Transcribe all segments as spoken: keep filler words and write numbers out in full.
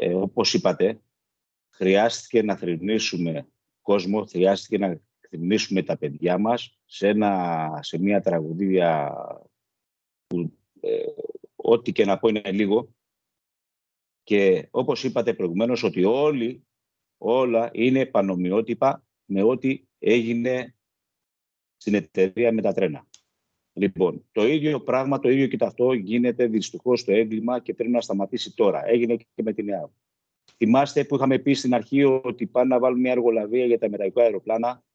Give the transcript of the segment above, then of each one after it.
ε, όπως είπατε, χρειάστηκε να θρηνήσουμε κόσμο, χρειάστηκε να θρηνήσουμε τα παιδιά μας σε, ένα, σε μια τραγωδία που ε, ό,τι και να πω είναι λίγο. Και όπως είπατε προηγουμένως, ότι όλοι, όλα είναι πανομοιότυπα με ό,τι έγινε στην εταιρεία με τα τρένα. Λοιπόν, το ίδιο πράγμα, το ίδιο και αυτό γίνεται δυστυχώς στο έγκλημα και πρέπει να σταματήσει τώρα. Έγινε και με την ΕΑΒ. Θυμάστε που είχαμε πει στην αρχή ότι πάνε να βάλουν μια εργολαβία για τα μεταϊκά αεροπλάνα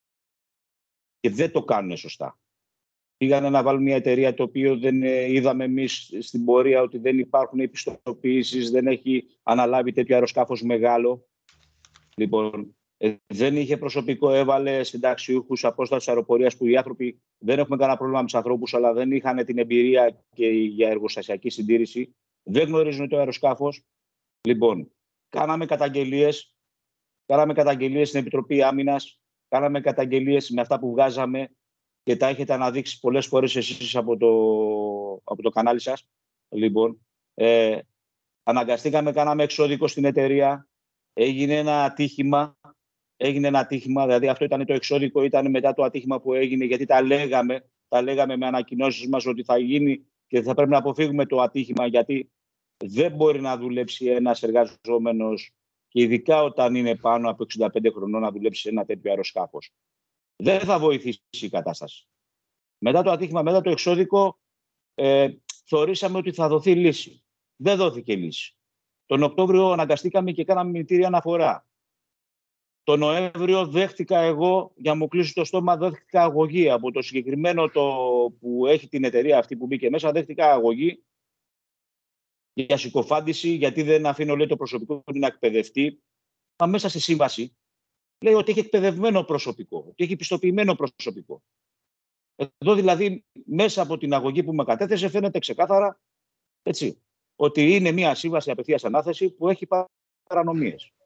και δεν το κάνουν σωστά. Πήγανε να βάλουν μια εταιρεία το οποίο δεν ε, είδαμε εμείς στην πορεία ότι δεν υπάρχουν επιστοποιήσεις, δεν έχει αναλάβει τέτοιο αεροσκάφος μεγάλο. Λοιπόν, ε, δεν είχε προσωπικό, έβαλε συνταξιούχους απόστασης αεροπορίας που οι άνθρωποι δεν έχουμε κανένα πρόβλημα με τους ανθρώπους, αλλά δεν είχαν την εμπειρία και για εργοστασιακή συντήρηση. Δεν γνωρίζουν το αεροσκάφος. Λοιπόν, κάναμε καταγγελίες, κάναμε καταγγελίες στην Επιτροπή Άμυνας, κάναμε καταγγελίες με αυτά που βγάζαμε και τα έχετε αναδείξει πολλές φορές εσείς από το, από το κανάλι σας. Λοιπόν, ε, αναγκαστήκαμε, κάναμε εξώδικο στην εταιρεία, έγινε ένα ατύχημα, έγινε ένα ατύχημα, δηλαδή αυτό ήταν το εξώδικο, ήταν μετά το ατύχημα που έγινε, γιατί τα λέγαμε, τα λέγαμε με ανακοινώσεις μας ότι θα γίνει και θα πρέπει να αποφύγουμε το ατύχημα, γιατί δεν μπορεί να δουλέψει ένας εργαζόμενος και ειδικά όταν είναι πάνω από εξήντα πέντε χρονών να δουλέψει σε ένα τέτοιο αεροσκάφος. Δεν θα βοηθήσει η κατάσταση. Μετά το ατύχημα, μετά το εξώδικο, ε, θεωρήσαμε ότι θα δοθεί λύση. Δεν δόθηκε λύση. Τον Οκτώβριο αναγκαστήκαμε και κάναμε μηνυτήρια αναφορά. Τον Νοέμβριο δέχτηκα εγώ, για να μου κλείσω το στόμα, δέχτηκα αγωγή. Από το συγκεκριμένο το που έχει την εταιρεία αυτή που μπήκε μέσα, δέχτηκα αγωγή για συκοφάντηση, γιατί δεν αφήνω, λέει, το προσωπικό να εκπαιδευτεί. Μα μέσα στη σύμβαση λέει ότι έχει εκπαιδευμένο προσωπικό, ότι έχει πιστοποιημένο προσωπικό. Εδώ δηλαδή μέσα από την αγωγή που με κατέθεσε φαίνεται ξεκάθαρα, έτσι, ότι είναι μια σύμβαση απευθείας ανάθεση που έχει παρανομίες.